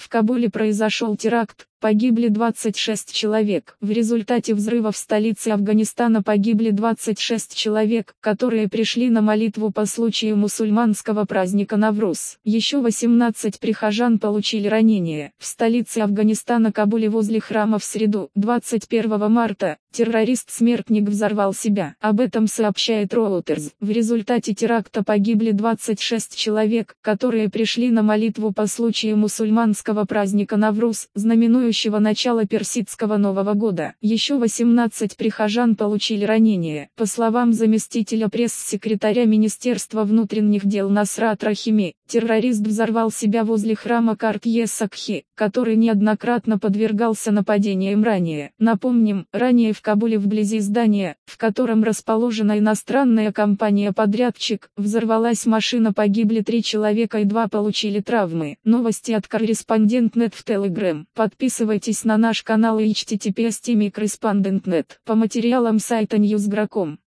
Кабуле произошел теракт, погибли 26 человек. В результате взрыва в столице Афганистана погибли 26 человек, которые пришли на молитву по случаю мусульманского праздника Навруз. Еще 18 прихожан получили ранения. В столице Афганистана Кабуле возле храма в среду, 21 марта, террорист-смертник взорвал себя. Об этом сообщает Reuters. В результате теракта погибли 26 человек, которые пришли на молитву по случаю мусульманского праздника Навруз, знаменующего начало персидского Нового года. Еще 18 прихожан получили ранения. По словам заместителя пресс-секретаря Министерства внутренних дел Насрат Рахими, террорист взорвал себя возле храма Карт-е-Сакхи, который неоднократно подвергался нападениям ранее. Напомним, ранее в Кабуле вблизи здания, в котором расположена иностранная компания-подрядчик, взорвалась машина, погибли 3 человека и 2 получили травмы. Новости от Корреспондент.нет в Telegram. Подписывайтесь на наш канал и https://correspondent.net по материалам сайта Newsgro.com.